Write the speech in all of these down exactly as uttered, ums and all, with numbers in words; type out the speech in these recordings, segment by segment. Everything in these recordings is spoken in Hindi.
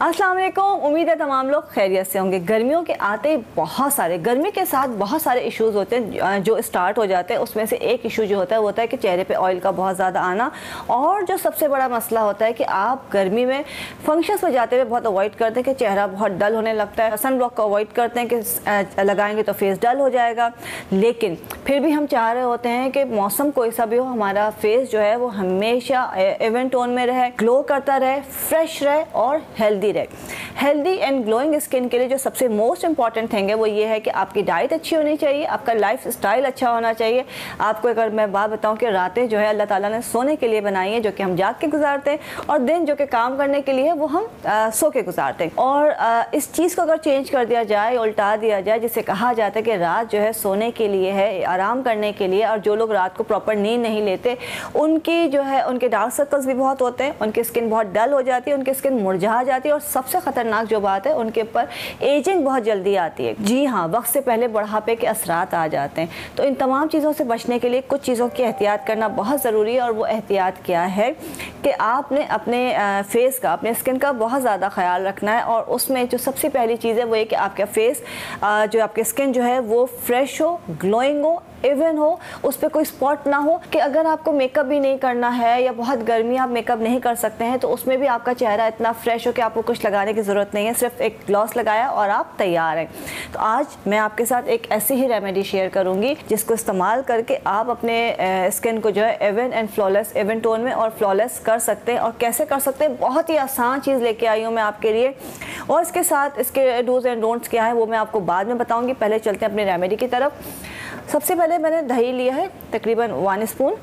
अस्सलाम वालेकुम, उम्मीद है तमाम लोग खैरियत से होंगे। गर्मियों के आते ही बहुत सारे गर्मी के साथ बहुत सारे इश्यूज़ होते हैं जो स्टार्ट हो जाते हैं। उसमें से एक इशू जो होता है वो होता है कि चेहरे पे ऑयल का बहुत ज़्यादा आना, और जो सबसे बड़ा मसला होता है कि आप गर्मी में फंक्शंस में जाते हुए बहुत अवॉइड करते हैं कि चेहरा बहुत डल होने लगता है। सन ब्लॉक को अवॉइड करते हैं कि लगाएंगे तो फेस डल हो जाएगा, लेकिन फिर भी हम चाह रहे होते हैं कि मौसम कोई सा भी हो, हमारा फेस जो है वो हमेशा इवन टोन में रहे, ग्लो करता रहे, फ्रेश रहे और हेल्दी रहे। हेल्दी एंड ग्लोइंग स्किन के लिए जो सबसे मोस्ट इंपॉर्टेंट थिंग है वो ये है कि आपकी डाइट अच्छी होनी चाहिए, आपका लाइफ स्टाइल अच्छा होना चाहिए। आपको अगर मैं बात बताऊं कि रातें जो है अल्लाह ताला ने सोने के लिए बनाई है, जो कि हम जाग के गुजारते हैं, और दिन जो कि काम करने के लिए वो हम आ, सो के गुजारते हैं। और आ, इस चीज़ को अगर चेंज कर दिया जाए, उल्टा दिया जाए, जिसे कहा जाता है कि रात जो है सोने के लिए है, आराम करने के लिए, और जो लोग रात को प्रॉपर नींद नहीं लेते उनकी जो है उनके डार्क सर्कल्स भी बहुत होते हैं, उनकी स्किन बहुत डल हो जाती है, उनकी स्किन मुरझा जाती है, और सबसे ख़तरनाक जो बात है उनके ऊपर एजिंग बहुत जल्दी आती है। जी हाँ, वक्त से पहले बुढ़ापे के असरात आ जाते हैं। तो इन तमाम चीज़ों से बचने के लिए कुछ चीज़ों की एहतियात करना बहुत ज़रूरी है, और वो एहतियात क्या है कि आपने अपने फेस का, अपने स्किन का बहुत ज़्यादा ख्याल रखना है। और उसमें जो सबसे पहली चीज़ है वो ये कि आपका फेस, जो आपकी स्किन जो है वो फ्रेश हो, ग्लोइंग हो, इवन हो, उस पर कोई स्पॉट ना हो। कि अगर आपको मेकअप भी नहीं करना है या बहुत गर्मी आप मेकअप नहीं कर सकते हैं तो उसमें भी आपका चेहरा इतना फ्रेश हो कि आपको कुछ लगाने की ज़रूरत नहीं है, सिर्फ एक ग्लॉस लगाया और आप तैयार हैं। तो आज मैं आपके साथ एक ऐसी ही रेमेडी शेयर करूंगी जिसको इस्तेमाल करके आप अपने स्किन को जो है even and flawless, even tone में और फ्लॉलेस कर सकते हैं। और कैसे कर सकते हैं, बहुत ही आसान चीज़ लेके आई हूँ मैं आपके लिए, और इसके साथ इसके डूज एंड डोंट्स क्या है वो मैं आपको बाद में बताऊँगी। पहले चलते हैं अपनी रेमेडी की तरफ। सबसे पहले मैंने दही लिया है, तकरीबन वन स्पून।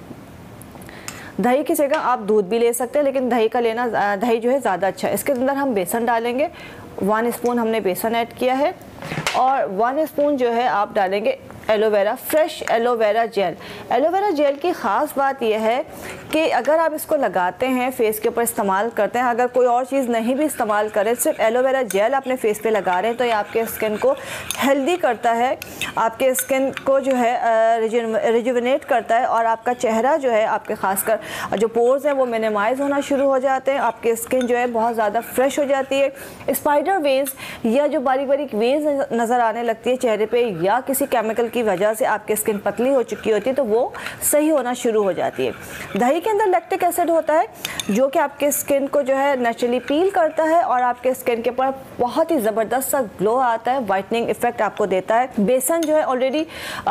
दही की जगह आप दूध भी ले सकते हैं, लेकिन दही का लेना, दही जो है ज़्यादा अच्छा है। इसके अंदर हम बेसन डालेंगे, वन स्पून हमने बेसन ऐड किया है, और वन स्पून जो है आप डालेंगे aloe vera, fresh aloe vera gel. Aloe vera gel की ख़ास बात यह है कि अगर आप इसको लगाते हैं, फेस के ऊपर इस्तेमाल करते हैं, अगर कोई और चीज़ नहीं भी इस्तेमाल करें, सिर्फ एलोवेरा जेल अपने फेस पे लगा रहे हैं, तो ये आपके स्किन को हेल्दी करता है, आपके स्किन को जो है रिजुविनेट करता है, और आपका चेहरा जो है, आपके खासकर जो पोर्स हैं वो मिनिमाइज़ होना शुरू हो जाते हैं, आपकी स्किन जो है बहुत ज़्यादा फ्रेश हो जाती है। स्पाइडर वेज या जो बारीक बारीक वेज नज़र आने लगती है चेहरे पर, या किसी केमिकल की वजह से आपकी स्किन पतली हो चुकी होती है, तो वो सही होना शुरू हो जाती है। दही के अंदर लैक्टिक एसिड होता है जो कि आपके स्किन को जो है नेचुरली पील करता है, और आपके स्किन के ऊपर बहुत ही ज़बरदस्त सा ग्लो आता है, वाइटनिंग इफेक्ट आपको देता है। बेसन जो है ऑलरेडी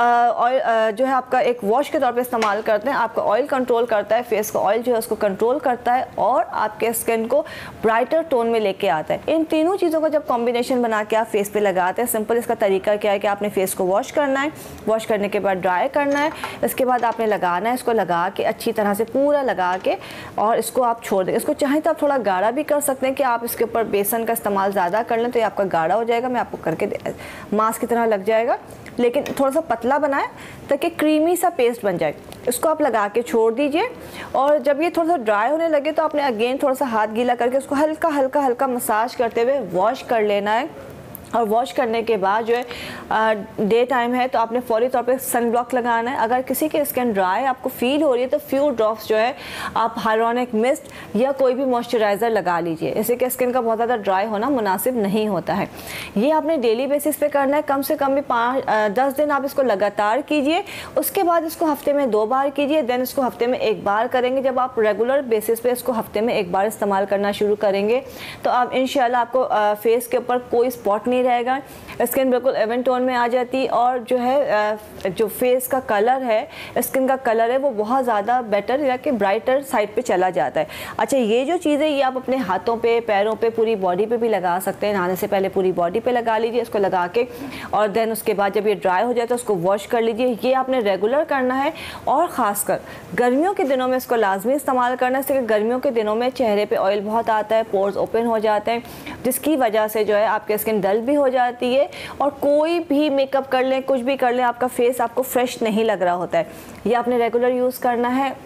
ऑयल जो है आपका एक वॉश के तौर पे इस्तेमाल करते हैं, आपका ऑयल कंट्रोल करता है, फेस का ऑयल जो है उसको कंट्रोल करता है, और आपके स्किन को ब्राइटर टोन में लेके आता है। इन तीनों चीज़ों का जब कॉम्बिनेशन बना के आप फेस पे लगाते हैं, सिंपल इसका तरीका क्या है कि आपने फेस को वॉश करना है, वॉश करने के बाद ड्राई करना है, इसके बाद आपने लगाना है, इसको लगा के अच्छी तरह से पूरा लगा के, और इसको आप छोड़ दें। इसको चाहें तो आप थोड़ा गाढ़ा भी कर सकते हैं कि आप इसके ऊपर बेसन का इस्तेमाल ज़्यादा कर लें तो ये आपका गाढ़ा हो जाएगा, मैं आपको करके मास्क की तरह लग जाएगा, लेकिन थोड़ा सा पतला बनाएं ताकि क्रीमी सा पेस्ट बन जाए। इसको आप लगा के छोड़ दीजिए, और जब ये थोड़ा सा ड्राई होने लगे तो आपने अगेन थोड़ा सा हाथ गीला करके उसको हल्का हल्का हल्का मसाज करते हुए वॉश कर लेना है। और वॉश करने के बाद जो है डे टाइम है तो आपने फौरी तौर पे सन ब्लॉक लगाना है। अगर किसी की स्किन ड्राई आपको फील हो रही है तो फ्यू ड्रॉप्स जो है आप हाइलोरॉनिक मिस्ट या कोई भी मॉइस्चराइज़र लगा लीजिए, इससे कि स्किन का बहुत ज़्यादा ड्राई होना मुनासिब नहीं होता है। ये आपने डेली बेसिस पे करना है, कम से कम भी पाँच दस दिन आप इसको लगातार कीजिए। उसके बाद इसको हफ्ते में दो बार कीजिए, देन इसको हफ्ते में एक बार करेंगे। जब आप रेगुलर बेसिस पे इसको हफ्ते में एक बार इस्तेमाल करना शुरू करेंगे तो आप इंशाल्लाह आपको फेस के ऊपर कोई स्पॉट नहीं रहेगा, स्किन बिल्कुल इवन टोन में आ जाती, और जो है जो फेस का कलर है, स्किन का कलर है वो बहुत ज़्यादा बेटर या कि ब्राइटर साइड पे चला जाता है। अच्छा, ये जो चीज़ें ये आप अपने हाथों पे, पैरों पे, पूरी बॉडी पे भी लगा सकते हैं। नहाने से पहले पूरी बॉडी पे लगा लीजिए इसको लगा के, और देन उसके बाद जब ये ड्राई हो जाए तो उसको वॉश कर लीजिए। ये आपने रेगुलर करना है, और ख़ासकर गर्मियों के दिनों में इसको लाजमी इस्तेमाल करना है, इसलिए गर्मियों के दिनों में चेहरे पर ऑयल बहुत आता है, पोर्स ओपन हो जाते हैं, जिसकी वजह से जो है आपकी स्किन डल भी हो जाती है, और कोई भी मेकअप कर लें, कुछ भी कर लें, आपका फेस आपको फ्रेश नहीं लग रहा होता है। ये आपने रेगुलर यूज़ करना है।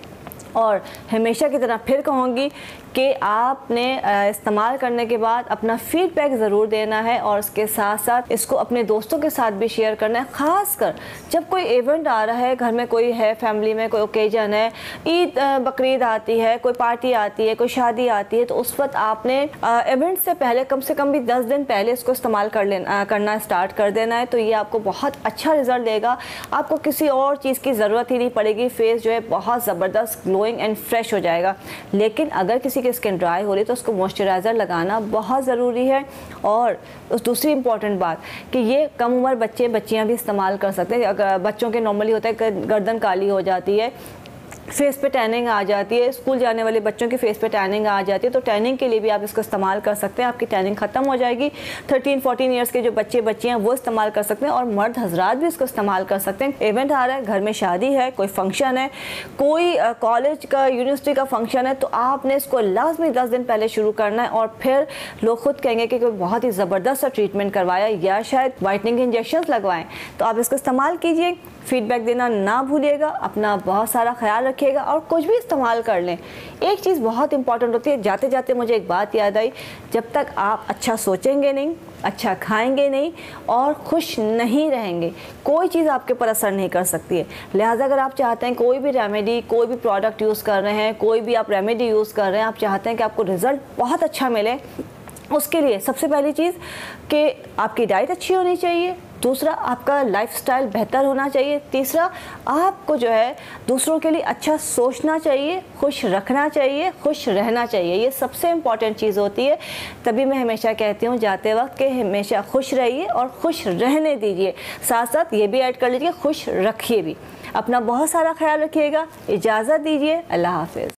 और हमेशा की तरह फिर कहूँगी कि आपने इस्तेमाल करने के बाद अपना फीडबैक ज़रूर देना है और उसके साथ साथ इसको अपने दोस्तों के साथ भी शेयर करना है। ख़ासकर जब कोई इवेंट आ रहा है, घर में कोई है, फैमिली में कोई ओकेजन है, ईद बकरीद आती है, कोई पार्टी आती है, कोई शादी आती है, तो उस वक्त आपने इवेंट से पहले कम से कम भी दस दिन पहले इसको इस्तेमाल कर लेना करना स्टार्ट कर देना है। तो ये आपको बहुत अच्छा रिज़ल्ट देगा। आपको किसी और चीज़ की ज़रूरत ही नहीं पड़ेगी। फेस जो है बहुत ज़बरदस्त ग्लोइंग एंड फ्रेश हो जाएगा। लेकिन अगर किसी की स्किन ड्राई हो रही है तो उसको मॉइस्चराइज़र लगाना बहुत ज़रूरी है। और उस दूसरी इंपॉर्टेंट बात कि ये कम उम्र बच्चे बच्चियां भी इस्तेमाल कर सकते हैं। अगर बच्चों के नॉर्मली होता है कि गर्दन काली हो जाती है, फेस पे टैनिंग आ जाती है, स्कूल जाने वाले बच्चों के फेस पे टैनिंग आ जाती है, तो टैनिंग के लिए भी आप इसको इस्तेमाल कर सकते हैं। आपकी टैनिंग ख़त्म हो जाएगी। थर्टीन फोर्टीन ईयर्स के जो बच्चे बच्चियाँ हैं वो इस्तेमाल कर सकते हैं और मर्द हजरात भी इसको इस्तेमाल कर सकते हैं। इवेंट आ रहा है, घर में शादी है, कोई फंक्शन है, कोई कॉलेज का यूनिवर्सिटी का फंक्शन है, तो आपने इसको लाजमी दस दिन पहले शुरू करना है और फिर लोग खुद कहेंगे कि कोई बहुत ही ज़बरदस्त सा ट्रीटमेंट करवाया या शायद वाइटनिंग के इंजेक्शन लगवाएं। तो आप इसको इस्तेमाल कीजिए, फीडबैक देना ना भूलिएगा, अपना बहुत सारा ख्याल रखिएगा और कुछ भी इस्तेमाल कर लें। एक चीज़ बहुत इंपॉर्टेंट होती है, जाते जाते मुझे एक बात याद आई, जब तक आप अच्छा सोचेंगे नहीं, अच्छा खाएंगे नहीं और खुश नहीं रहेंगे, कोई चीज़ आपके ऊपर असर नहीं कर सकती है। लिहाजा अगर आप चाहते हैं कोई भी रेमेडी, कोई भी प्रोडक्ट यूज़ कर रहे हैं, कोई भी आप रेमेडी यूज़ कर रहे हैं, आप चाहते हैं कि आपको रिज़ल्ट बहुत अच्छा मिले, उसके लिए सबसे पहली चीज़ कि आपकी डाइट अच्छी होनी चाहिए, दूसरा आपका लाइफस्टाइल बेहतर होना चाहिए, तीसरा आपको जो है दूसरों के लिए अच्छा सोचना चाहिए, खुश रखना चाहिए, खुश रहना चाहिए। ये सबसे इम्पॉर्टेंट चीज़ होती है। तभी मैं हमेशा कहती हूँ जाते वक्त कि हमेशा खुश रहिए और खुश रहने दीजिए। साथ साथ ये भी ऐड कर लीजिए, खुश रखिए भी। अपना बहुत सारा ख्याल रखिएगा। इजाज़त दीजिए। अल्लाह हाफ़िज़।